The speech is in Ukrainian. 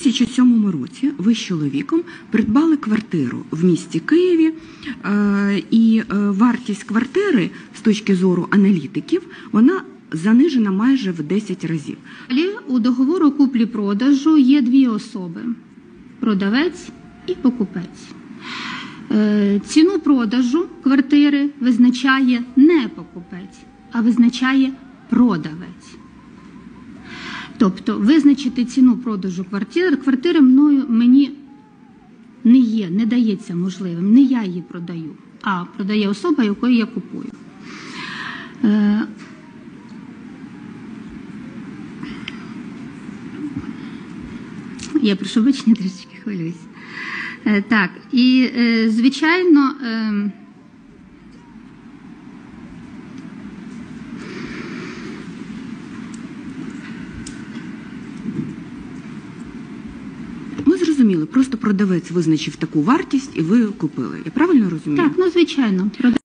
2007 році ви з чоловіком придбали квартиру в місті Києві, і вартість квартири з точки зору аналітиків, вона занижена майже в 10 разів. У договору куплі-продажу є дві особи – продавець і покупець. Ціну продажу квартири визначає не покупець, а визначає продавець. Тобто визначити ціну продажу квартири мені не дається можливим, не я її продаю, а продає особа, якої я купую. Я прошу вибачення, трішки хвилююсь. Так, і звичайно, ми зрозуміли, просто продавець визначив таку вартість і ви купили. Я правильно розумію? Так, звичайно.